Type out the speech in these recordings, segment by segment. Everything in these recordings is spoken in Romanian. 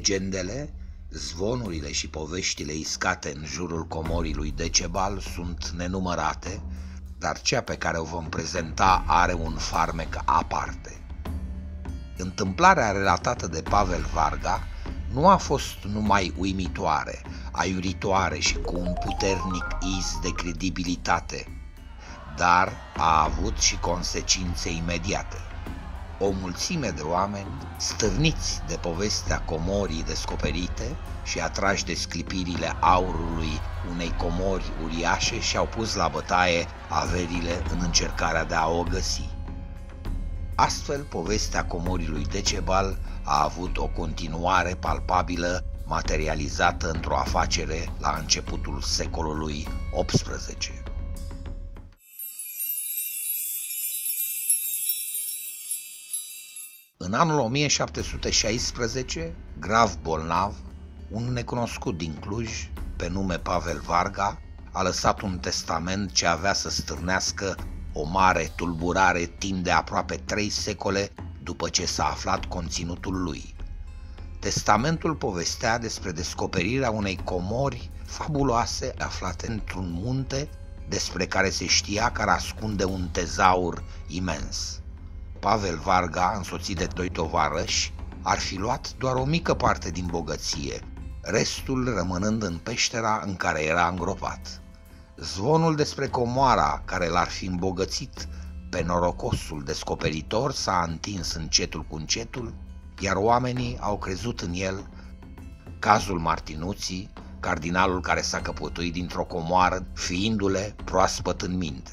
Legendele, zvonurile și poveștile iscate în jurul comorii lui Decebal sunt nenumărate, dar cea pe care o vom prezenta are un farmec aparte. Întâmplarea relatată de Pavel Varga nu a fost numai uimitoare, aiuritoare și cu un puternic iz de credibilitate, dar a avut și consecințe imediate. O mulțime de oameni, stârniți de povestea comorii descoperite și atrași de sclipirile aurului unei comori uriașe, și-au pus la bătaie averile în încercarea de a o găsi. Astfel, povestea comorii lui Decebal a avut o continuare palpabilă, materializată într-o afacere la începutul secolului XVIII. În anul 1716, grav bolnav, un necunoscut din Cluj, pe nume Pavel Varga, a lăsat un testament ce avea să stârnească o mare tulburare timp de aproape 3 secole după ce s-a aflat conținutul lui. Testamentul povestea despre descoperirea unei comori fabuloase aflate într-un munte, despre care se știa că ar ascunde un tezaur imens. Pavel Varga, însoțit de 2 tovarăși, ar fi luat doar o mică parte din bogăție, restul rămânând în peștera în care era îngropat. Zvonul despre comoara care l-ar fi îmbogățit pe norocosul descoperitor s-a întins încetul cu încetul, iar oamenii au crezut în el. Cazul Martinuții, cardinalul care s-a căpătuit dintr-o comoară, fiindu-le proaspăt în minte.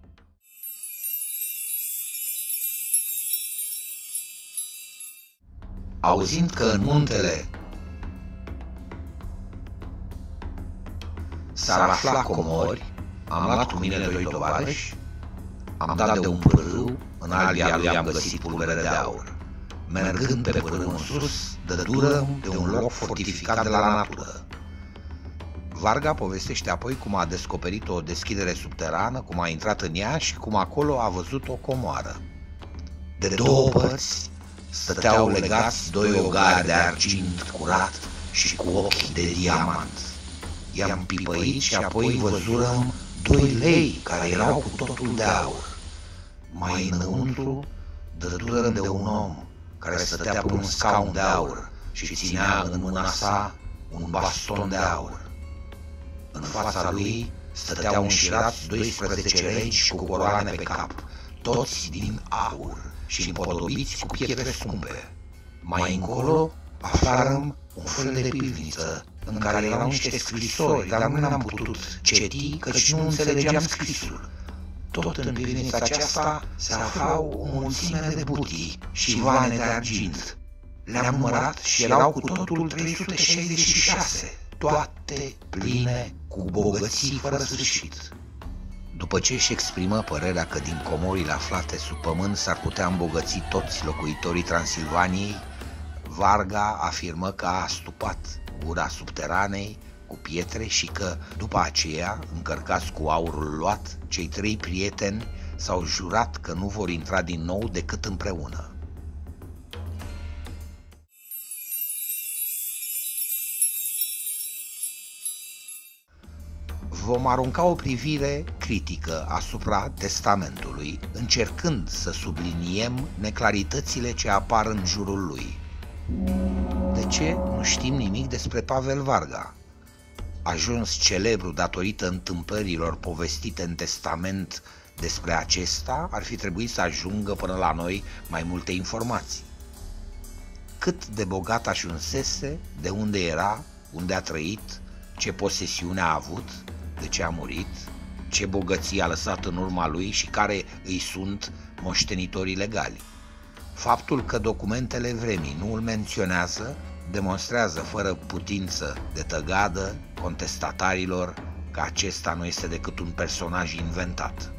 Auzind că în muntele s-ar afla comori, am luat cu mine 2 tovarăși, am dat de un pârâu, în albia lui am găsit pulbere de aur. Mergând pe pârâu în sus, dădură de un loc fortificat de la natură. Varga povestește apoi cum a descoperit o deschidere subterană, cum a intrat în ea și cum acolo a văzut o comoară. De 2 părți stăteau legați 2 ogari de argint curat și cu ochi de diamant. I-am pipăit și apoi văzurăm 2 lei care erau cu totul de aur. Mai înăuntru dădurăm de un om care stătea pe un scaun de aur și ținea în mâna sa un baston de aur. În fața lui stăteau înșirați 12 regi cu coroane pe cap, toți din aur și împodobiți cu pietre scumpe. Mai încolo aflarăm un fel de pivniță în care erau niște scrisori, dar nu ne-am putut citi căci nu înțelegeam scrisul. Tot în pivnița aceasta se aflau o mulțime de butii și vane de argint. Le-am numărat și erau cu totul 366, toate pline cu bogății fără sfârșit. După ce își exprimă părerea că din comorile aflate sub pământ s-ar putea îmbogăți toți locuitorii Transilvaniei, Varga afirmă că a astupat gura subteranei cu pietre și că, după aceea, încărcați cu aurul luat, cei 3 prieteni s-au jurat că nu vor intra din nou decât împreună. Vom arunca o privire critică asupra testamentului, încercând să subliniem neclaritățile ce apar în jurul lui. De ce nu știm nimic despre Pavel Varga? Ajuns celebru datorită întâmplărilor povestite în testament despre acesta, ar fi trebuit să ajungă până la noi mai multe informații. Cât de bogat ajunsese, de unde era, unde a trăit, ce posesiune a avut, de ce a murit, ce bogăție a lăsat în urma lui și care îi sunt moștenitorii legali. Faptul că documentele vremii nu îl menționează demonstrează fără putință de tăgadă contestatarilor că acesta nu este decât un personaj inventat.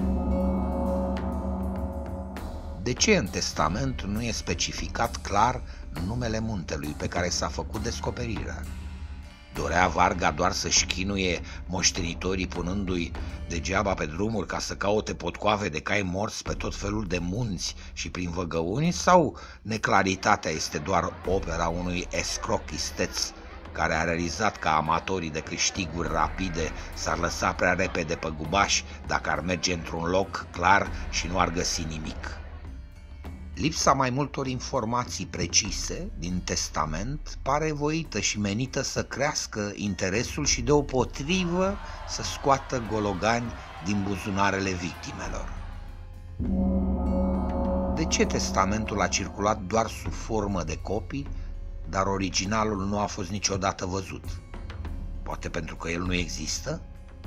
De ce în testament nu e specificat clar numele muntelui pe care s-a făcut descoperirea? Dorea Varga doar să-și chinuie moștenitorii punându-i degeaba pe drumuri ca să caute potcoave de cai morți pe tot felul de munți și prin văgăuni, sau neclaritatea este doar opera unui escroc isteț care a realizat că amatorii de câștiguri rapide s-ar lăsa prea repede pe gubași dacă ar merge într-un loc clar și nu ar găsi nimic? Lipsa mai multor informații precise din testament pare voită și menită să crească interesul și deopotrivă să scoată gologani din buzunarele victimelor. De ce testamentul a circulat doar sub formă de copii, dar originalul nu a fost niciodată văzut? Poate pentru că el nu există?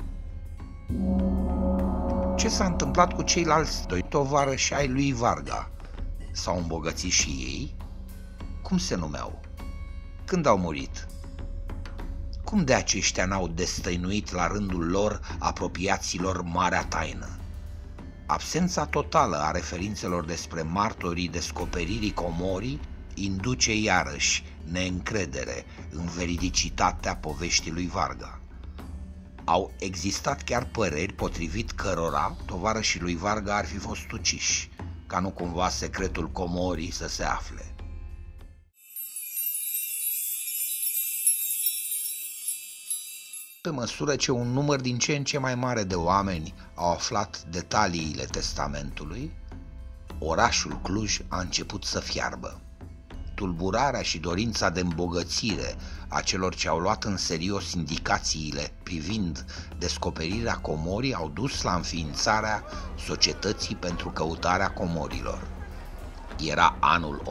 Ce s-a întâmplat cu ceilalți doi tovarăși ai lui Varga? S-au îmbogățit și ei? Cum se numeau? Când au murit? Cum de aceștia n-au destăinuit la rândul lor apropiaților marea taină? Absența totală a referințelor despre martorii descoperirii Comorii induce iarăși neîncredere în veridicitatea poveștii lui Varga. Au existat chiar păreri potrivit cărora tovarășii lui Varga ar fi fost uciși, ca nu cumva secretul Comorii să se afle. Pe măsură ce un număr din ce în ce mai mare de oameni au aflat detaliile testamentului, orașul Cluj a început să fiarbă. Tulburarea și dorința de îmbogățire a celor ce au luat în serios indicațiile privind descoperirea Comorii au dus la înființarea Societății pentru Căutarea Comorilor. Era anul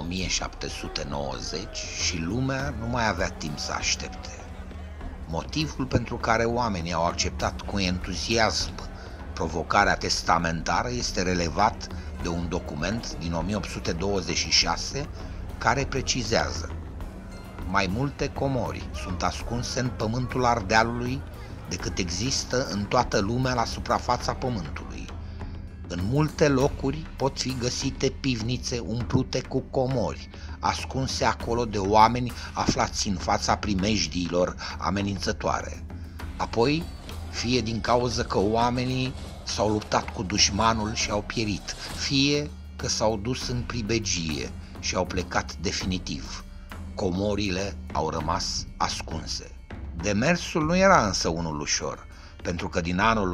1790 și lumea nu mai avea timp să aștepte. Motivul pentru care oamenii au acceptat cu entuziasm provocarea testamentară este relevat de un document din 1826 care precizează: mai multe comori sunt ascunse în pământul Ardealului decât există în toată lumea la suprafața pământului. În multe locuri pot fi găsite pivnițe umplute cu comori, ascunse acolo de oameni aflați în fața primejdiilor amenințătoare. Apoi, fie din cauză că oamenii s-au luptat cu dușmanul și au pierit, fie că s-au dus în pribegie și au plecat definitiv, comorile au rămas ascunse. Demersul nu era însă unul ușor, pentru că din anul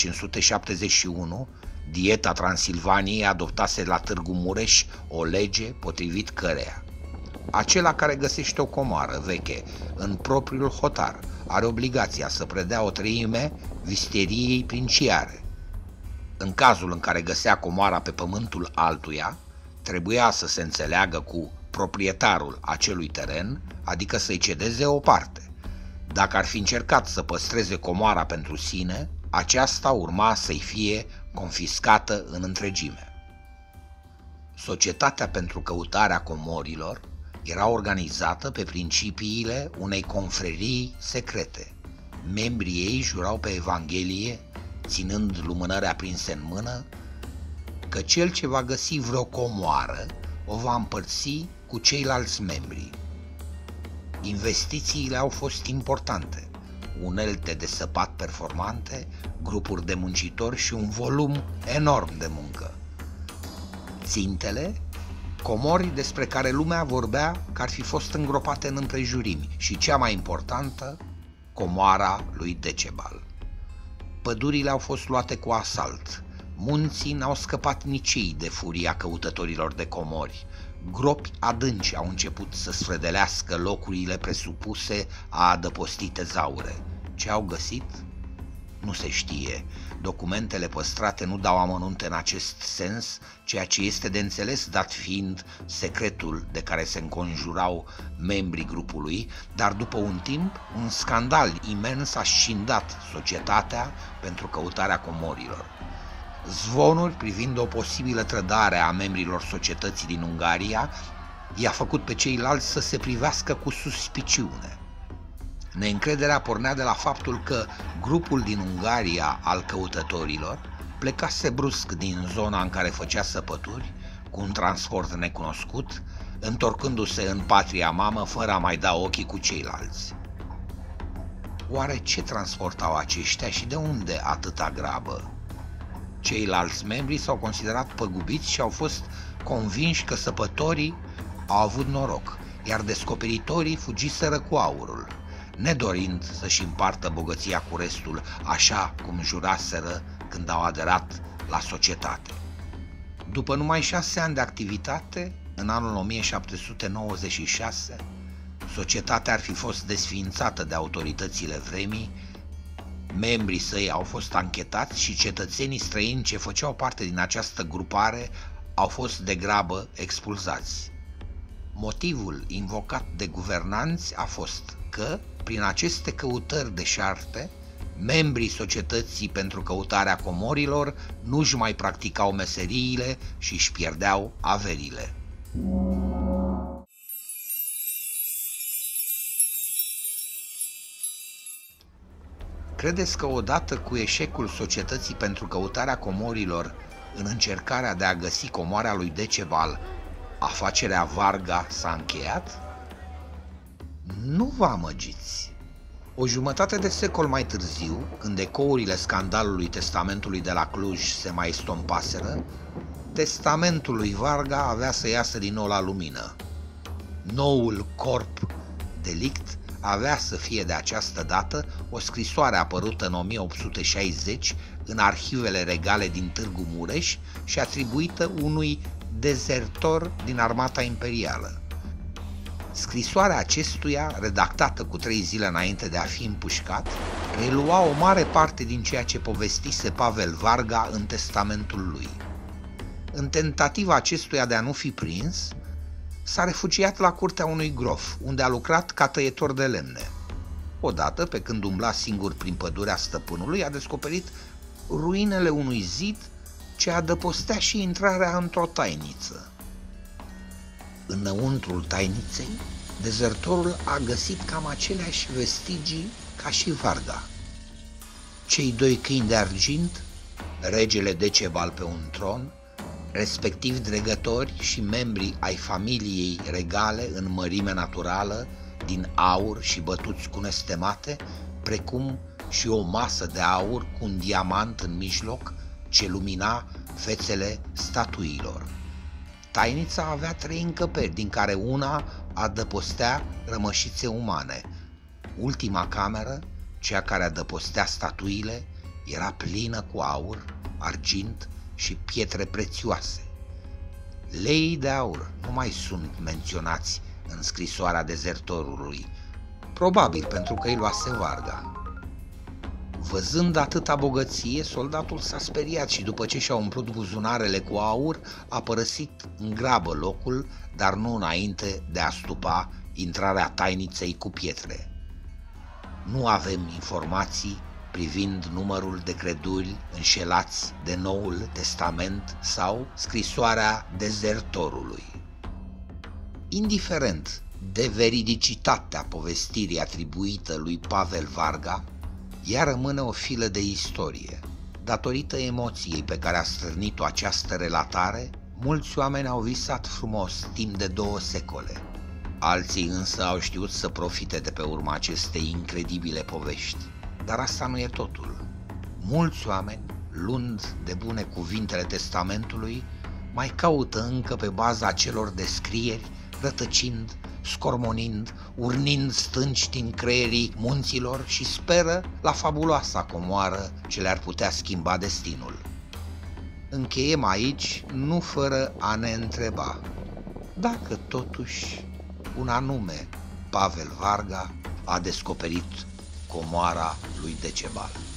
1571 Dieta Transilvaniei adoptase la Târgu Mureș o lege potrivit căreia acela care găsește o comoară veche în propriul hotar are obligația să predea o treime visteriei princiare. În cazul în care găsea comoara pe pământul altuia, trebuia să se înțeleagă cu proprietarul acelui teren, adică să-i cedeze o parte. Dacă ar fi încercat să păstreze comoara pentru sine, aceasta urma să-i fie confiscată în întregime. Societatea pentru Căutarea Comorilor era organizată pe principiile unei confrerii secrete. Membrii ei jurau pe Evanghelie, ținând lumânări aprinse în mână, că cel ce va găsi vreo comoară o va împărți cu ceilalți membri. Investițiile au fost importante: unelte de săpat performante, grupuri de muncitori și un volum enorm de muncă. Țintele? Comori despre care lumea vorbea că ar fi fost îngropate în împrejurimi și, cea mai importantă, comoara lui Decebal. Pădurile au fost luate cu asalt, munții n-au scăpat nici ei de furia căutătorilor de comori, gropi adânci au început să sfredelească locurile presupuse a adăposti tezaure. Ce au găsit? Nu se știe. Documentele păstrate nu dau amănunte în acest sens, ceea ce este de înțeles dat fiind secretul de care se înconjurau membrii grupului, dar după un timp, un scandal imens a scindat Societatea pentru Căutarea Comorilor. Zvonuri privind o posibilă trădare a membrilor societății din Ungaria i-a făcut pe ceilalți să se privească cu suspiciune. Neîncrederea pornea de la faptul că grupul din Ungaria al căutătorilor plecase brusc din zona în care făcea săpături cu un transport necunoscut, întorcându-se în patria mamă fără a mai da ochii cu ceilalți. Oare ce transportau aceștia și de unde atâta grabă? Ceilalți membri s-au considerat păgubiți și au fost convinși că săpătorii au avut noroc, iar descoperitorii fugiseră cu aurul, nedorind să-și împartă bogăția cu restul, așa cum juraseră când au aderat la societate. După numai 6 ani de activitate, în anul 1796, societatea ar fi fost desființată de autoritățile vremii, membrii săi au fost anchetați și cetățenii străini ce făceau parte din această grupare au fost degrabă expulzați. Motivul invocat de guvernanți a fost că, prin aceste căutări deșarte, membrii societății pentru căutarea comorilor nu-și mai practicau meseriile și își pierdeau averile. Credeți că odată cu eșecul societății pentru căutarea comorilor în încercarea de a găsi comoara lui Decebal, afacerea Varga s-a încheiat? Nu vă amăgiți! O jumătate de secol mai târziu, când ecourile scandalului testamentului de la Cluj se mai estompaseră, testamentul lui Varga avea să iasă din nou la lumină. Noul corp delict avea să fie de această dată o scrisoare apărută în 1860 în arhivele regale din Târgu Mureș și atribuită unui dezertor din armata imperială. Scrisoarea acestuia, redactată cu 3 zile înainte de a fi împușcat, relua o mare parte din ceea ce povestise Pavel Varga în testamentul lui. În tentativa acestuia de a nu fi prins, s-a refugiat la curtea unui grof, unde a lucrat ca tăietor de lemne. Odată, pe când umbla singur prin pădurea stăpânului, a descoperit ruinele unui zid ce adăpostea și intrarea într-o tainiță. Înăuntrul tainiței, dezertorul a găsit cam aceleași vestigii ca și Varga. Cei 2 câini de argint, regele Decebal pe un tron, respectiv dregători și membri ai familiei regale în mărime naturală, din aur și bătuți cu nestemate, precum și o masă de aur cu un diamant în mijloc ce lumina fețele statuilor. Tainița avea 3 încăperi, din care una adăpostea rămășițe umane. Ultima cameră, cea care adăpostea statuile, era plină cu aur, argint și pietre prețioase. Leii de aur nu mai sunt menționați în scrisoarea dezertorului, probabil pentru că îi luase Varga. Văzând atâta bogăție, soldatul s-a speriat și după ce și-a umplut buzunarele cu aur, a părăsit în grabă locul, dar nu înainte de a stupa intrarea tainiței cu pietre. Nu avem informații privind numărul de creduli înșelați de Noul Testament sau scrisoarea dezertorului. Indiferent de veridicitatea povestirii atribuită lui Pavel Varga, ea rămâne o filă de istorie. Datorită emoției pe care a stârnit-o această relatare, mulți oameni au visat frumos timp de 2 secole. Alții însă au știut să profite de pe urma acestei incredibile povești. Dar asta nu e totul. Mulți oameni, luând de bune cuvintele testamentului, mai caută încă pe baza acelor descrieri, rătăcind, scormonind, urnind stânci din creierii munților și speră la fabuloasa comoară ce le-ar putea schimba destinul. Încheiem aici, nu fără a ne întreba dacă totuși un anume Pavel Varga a descoperit comoara lui Decebal.